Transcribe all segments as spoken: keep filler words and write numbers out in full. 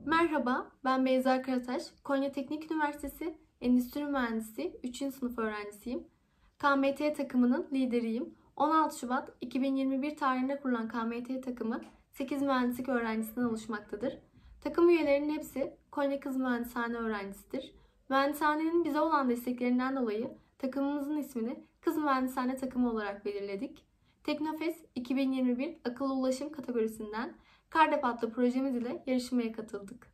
Merhaba, ben Beyza Karataş. Konya Teknik Üniversitesi Endüstri Mühendisi üçüncü sınıf öğrencisiyim. K M T takımının lideriyim. on altı Şubat iki bin yirmi bir tarihinde kurulan K M T takımı sekiz mühendislik öğrencisinden oluşmaktadır. Takım üyelerinin hepsi Konya Kız Mühendishane öğrencisidir. Mühendishanenin bize olan desteklerinden dolayı takımımızın ismini Kız Mühendishane takımı olarak belirledik. Teknofest iki bin yirmi bir akıllı ulaşım kategorisinden Kardep adlı projemiz ile yarışmaya katıldık.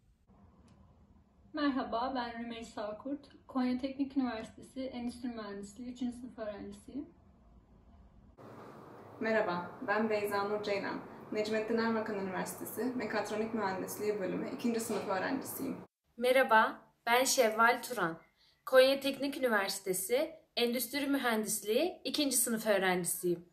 Merhaba, ben Rümeysa Kurt. Konya Teknik Üniversitesi Endüstri Mühendisliği üçüncü sınıf öğrencisiyim. Merhaba, ben Beyza Nur Ceylan. Necmettin Erbakan Üniversitesi Mekatronik Mühendisliği Bölümü ikinci sınıf öğrencisiyim. Merhaba, ben Şevval Turan. Konya Teknik Üniversitesi Endüstri Mühendisliği ikinci sınıf öğrencisiyim.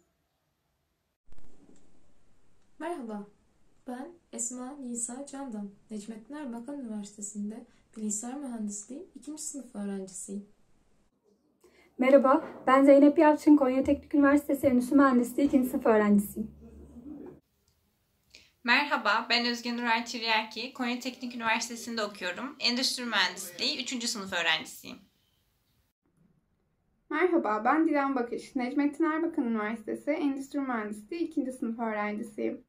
Merhaba, ben Esma Nisa Candan. Necmettin Erbakan Üniversitesi'nde Bilgisayar Mühendisliği ikinci sınıf öğrencisiyim. Merhaba, ben Zeynep Yalçın, Konya Teknik Üniversitesi Endüstri Mühendisliği ikinci sınıf öğrencisiyim. Merhaba, ben Özge Nuray Tiryaki, Konya Teknik Üniversitesi'nde okuyorum. Endüstri Mühendisliği üçüncü sınıf öğrencisiyim. Merhaba, ben Dilan Bakış, Necmettin Erbakan Üniversitesi Endüstri Mühendisliği ikinci sınıf öğrencisiyim.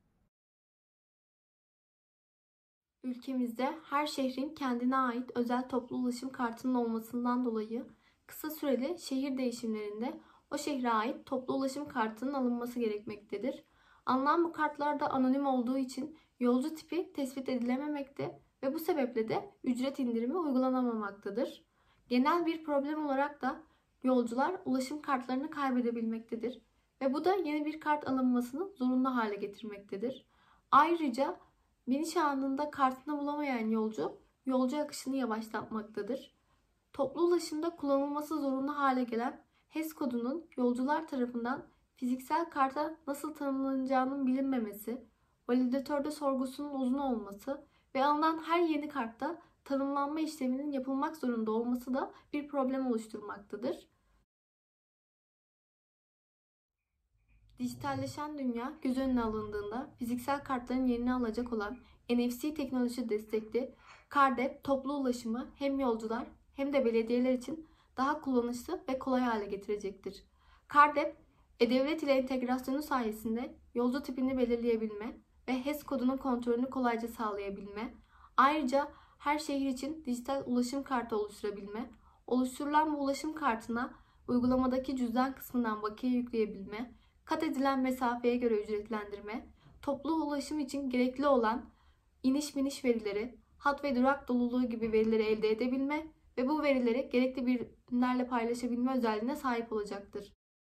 Ülkemizde her şehrin kendine ait özel toplu ulaşım kartının olmasından dolayı kısa süreli şehir değişimlerinde o şehre ait toplu ulaşım kartının alınması gerekmektedir. Alınan bu kartlar da anonim olduğu için yolcu tipi tespit edilememekte ve bu sebeple de ücret indirimi uygulanamamaktadır. Genel bir problem olarak da yolcular ulaşım kartlarını kaybedebilmektedir ve bu da yeni bir kart alınmasını zorunlu hale getirmektedir. Ayrıca biniş anında kartını bulamayan yolcu, yolcu akışını yavaşlatmaktadır. Toplu ulaşımda kullanılması zorunlu hale gelen H E S kodunun yolcular tarafından fiziksel karta nasıl tanımlanacağının bilinmemesi, validatörde sorgusunun uzun olması ve alınan her yeni kartta tanımlanma işleminin yapılmak zorunda olması da bir problem oluşturmaktadır. Dijitalleşen dünya göz önüne alındığında fiziksel kartların yerini alacak olan N F C teknoloji destekli Kardep toplu ulaşımı hem yolcular hem de belediyeler için daha kullanışlı ve kolay hale getirecektir. Kardep, E-Devlet ile entegrasyonu sayesinde yolcu tipini belirleyebilme ve H E S kodunun kontrolünü kolayca sağlayabilme, ayrıca her şehir için dijital ulaşım kartı oluşturabilme, oluşturulan bu ulaşım kartına uygulamadaki cüzdan kısmından bakiye yükleyebilme, kat edilen mesafeye göre ücretlendirme, toplu ulaşım için gerekli olan iniş biniş verileri, hat ve durak doluluğu gibi verileri elde edebilme ve bu verileri gerekli birimlerle paylaşabilme özelliğine sahip olacaktır.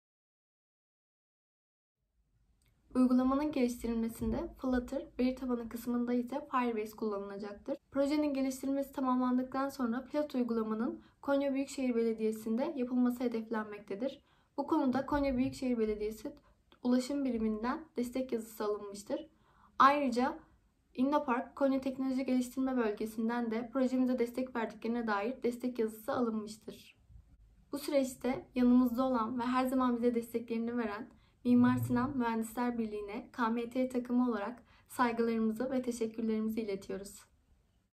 Uygulamanın geliştirilmesinde Flutter, veri tabanı kısmında ise Firebase kullanılacaktır. Projenin geliştirilmesi tamamlandıktan sonra pilot uygulamanın Konya Büyükşehir Belediyesi'nde yapılması hedeflenmektedir. Bu konuda Konya Büyükşehir Belediyesi Ulaşım Biriminden destek yazısı alınmıştır. Ayrıca İnnopark Konya Teknoloji Geliştirme Bölgesi'nden de projemize destek verdiklerine dair destek yazısı alınmıştır. Bu süreçte yanımızda olan ve her zaman bize desteklerini veren Mimar Sinan Mühendisler Birliği'ne K M T takımı olarak saygılarımızı ve teşekkürlerimizi iletiyoruz.